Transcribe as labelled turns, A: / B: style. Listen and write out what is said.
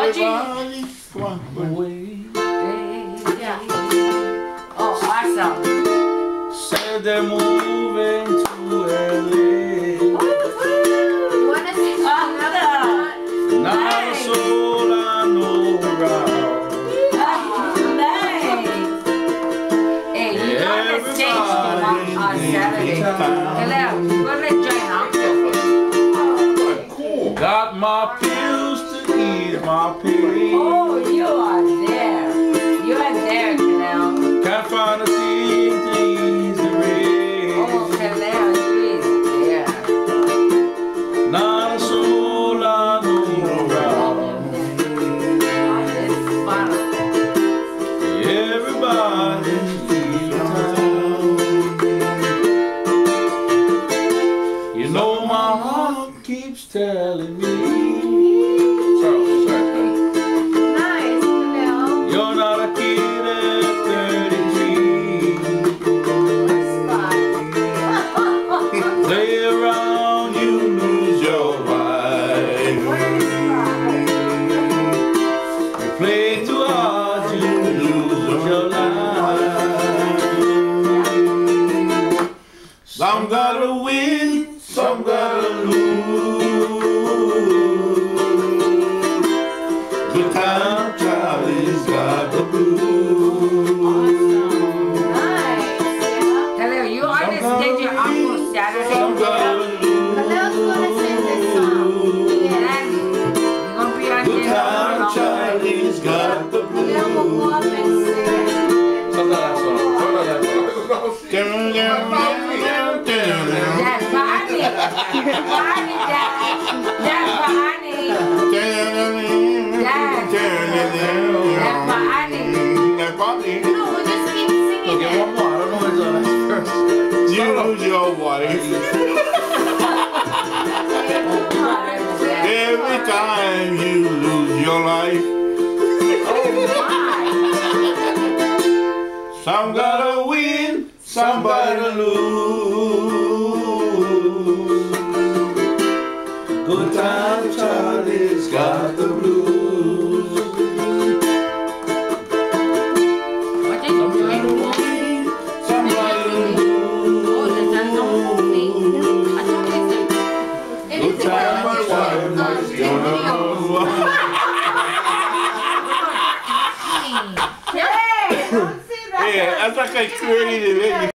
A: Everybody, come on.
B: Yeah. Oh, awesome.
A: Said they're moving to LA.
B: You wanna sing another?
A: Not a soul I know around.
B: Nice. Hey, you know the stage on Saturday. Kaleo, you wanna join Uncle?
A: Cool. Got my pills to ease my pain.
B: Oh, you are there. You are there, Kaleo.
A: Can't find a thing to ease the rain.
B: Oh, Kaleo, you is there.
A: Not a soul I know around. Everybody's leaving town. You know my heart keeps telling me.
B: Nice, Kaleo.
A: You're not a kid at 33. Play around, you lose your life. You play too hard, you lose your life. Some gotta win, some gotta lose. Goodtime Charlie's got the blues.
B: Nice. Kaleo, you always get your Uncle Saturday.
A: Some gotta lose.
B: Kaleo's gonna sing this song. Yeah. You're gonna be on
A: Goodtime Charlie's got the blues.
B: Kaleo will go up and sing it. That's funny. Funny, Dad. That's funny. That's funny. No, we'll just keep singing
A: Okay,
B: it.
A: one more. I don't know what's on this first.
C: You lose your wife every time you lose your life. Some gotta win, some gotta lose.
A: Goodtime Charlie's got the blues.
B: What did you do?
A: Some gotta lose.
B: Oh, there's no movie. I thought it's
A: Goodtime Charlie's got the blues.
B: Hey, don't say that.
C: Yeah, that's like I created it.